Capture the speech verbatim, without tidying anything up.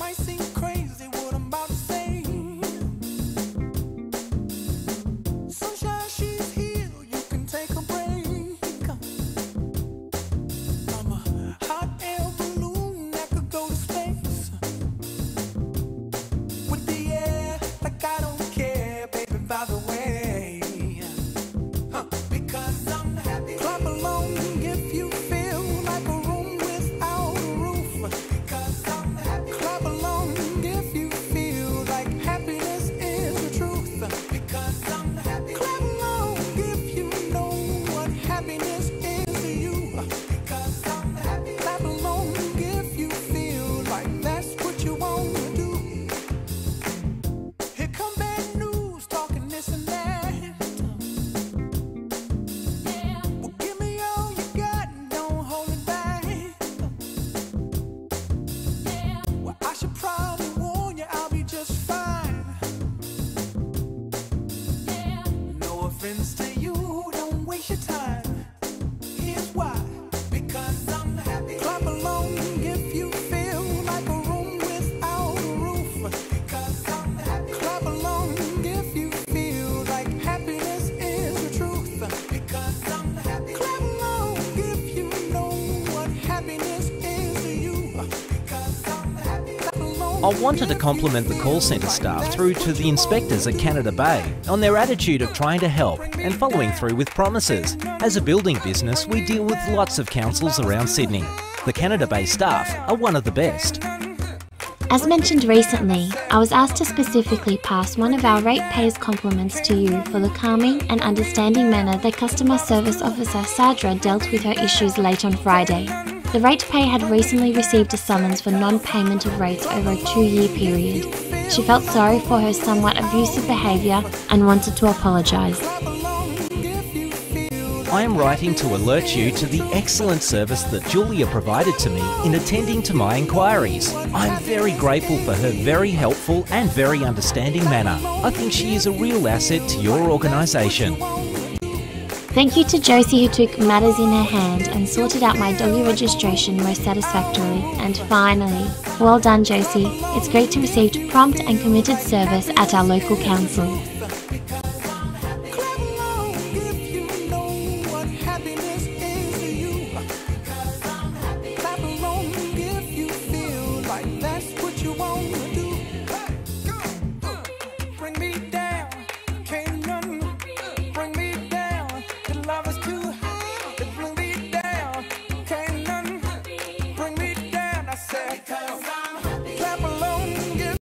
might seem crazy what I'm about to say. Sunshine, she's here, you can take a break. I'm a hot air balloon that could go to space. With the air, like I don't care, baby, by the way. Huh. Because I'm happy. Clap along if you feel like a room without a roof. Because I'm happy. Clap along if you feel like happiness is the truth. Because I'm happy. Clap along if you know what happiness is to you. Because I'm happy. Clap along if you feel like that's what you want to do. Here come bad news, talking this and that. Well, give me all you got and don't hold it back. Well, I should probably warn you, I'll be just fine. No offense to you, don't waste your time. Here's why. Because I'm happy. Clap along if you feel like a room without a roof. Because I'm happy. Clap along if you feel like happiness is the truth. Because I'm happy. Clap along if you know what happiness is to you. Because I'm happy. Clap along. I wanted to compliment the call centre staff through to the inspectors at Canada Bay on their attitude of trying to help and following through with promises. As a building business, we deal with lots of councils around Sydney. The Canada Bay staff are one of the best. As mentioned recently, I was asked to specifically pass one of our ratepayers' compliments to you for the calming and understanding manner that Customer Service Officer Sadra dealt with her issues late on Friday. The ratepayer had recently received a summons for non-payment of rates over a two-year period. She felt sorry for her somewhat abusive behaviour and wanted to apologise. I am writing to alert you to the excellent service that Julia provided to me in attending to my inquiries. I'm very grateful for her very helpful and very understanding manner. I think she is a real asset to your organisation. Thank you to Josie who took matters in her hand and sorted out my doggy registration most satisfactorily. And finally, well done Josie. It's great to receive prompt and committed service at our local council. Because I'm